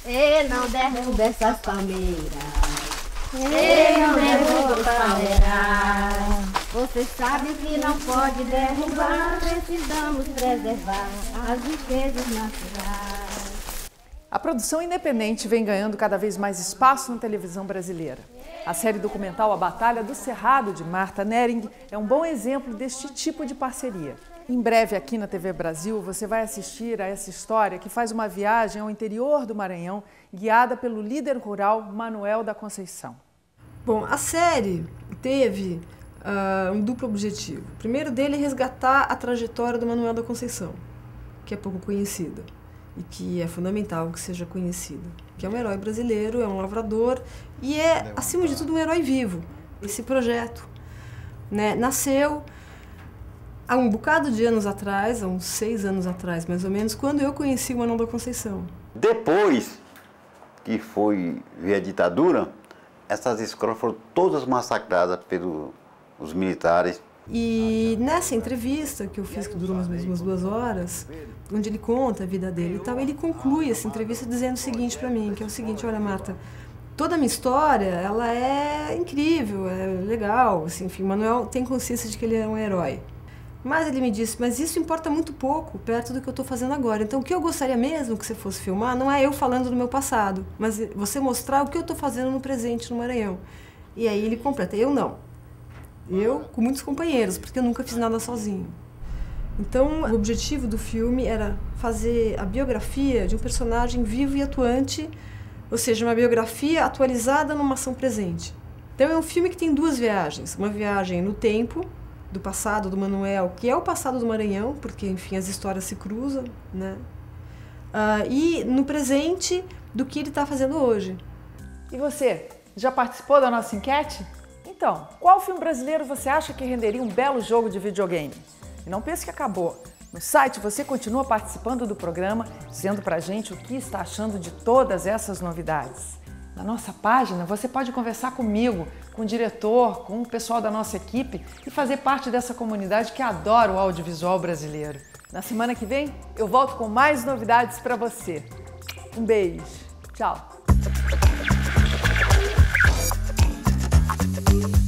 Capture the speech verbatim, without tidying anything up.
E não derruba essas palmeiras. E não derruba palmeiras. Você sabe que não pode derrubar, precisamos preservar as riquezas naturais. A produção independente vem ganhando cada vez mais espaço na televisão brasileira. A série documental A Batalha do Cerrado, de Marta Nering, é um bom exemplo deste tipo de parceria. Em breve, aqui na T V Brasil, você vai assistir a essa história que faz uma viagem ao interior do Maranhão, guiada pelo líder rural Manuel da Conceição. Bom, a série teve uh, um duplo objetivo. O primeiro dele é resgatar a trajetória do Manuel da Conceição, que é pouco conhecida e que é fundamental que seja conhecida. Que é um herói brasileiro, é um lavrador e é, acima de tudo, um herói vivo. Esse projeto, né, nasceu há um bocado de anos atrás, há uns seis anos atrás, mais ou menos, quando eu conheci o Manuel da Conceição. Depois que foi ver a ditadura, essas escolas foram todas massacradas pelos militares. E nessa entrevista que eu fiz, que durou mais ou menos umas duas horas, onde ele conta a vida dele e tal, ele conclui essa entrevista dizendo o seguinte para mim, que é o seguinte: olha, Marta, toda a minha história, ela é incrível, é legal, assim, enfim, o Manuel tem consciência de que ele é um herói. Mas ele me disse, mas isso importa muito pouco, perto do que eu estou fazendo agora. Então, o que eu gostaria mesmo que você fosse filmar não é eu falando do meu passado, mas você mostrar o que eu estou fazendo no presente, no Maranhão. E aí ele completa, eu não. Eu com muitos companheiros, porque eu nunca fiz nada sozinho. Então, o objetivo do filme era fazer a biografia de um personagem vivo e atuante, ou seja, uma biografia atualizada numa ação presente. Então, é um filme que tem duas viagens. Uma viagem no tempo, do passado do Manuel, que é o passado do Maranhão, porque, enfim, as histórias se cruzam, né? Uh, e no presente do que ele está fazendo hoje. E você, já participou da nossa enquete? Então, qual filme brasileiro você acha que renderia um belo jogo de videogame? E não pense que acabou. No site você continua participando do programa, dizendo pra gente o que está achando de todas essas novidades. Na nossa página você pode conversar comigo, com o diretor, com o pessoal da nossa equipe e fazer parte dessa comunidade que adora o audiovisual brasileiro. Na semana que vem eu volto com mais novidades para você. Um beijo. Tchau.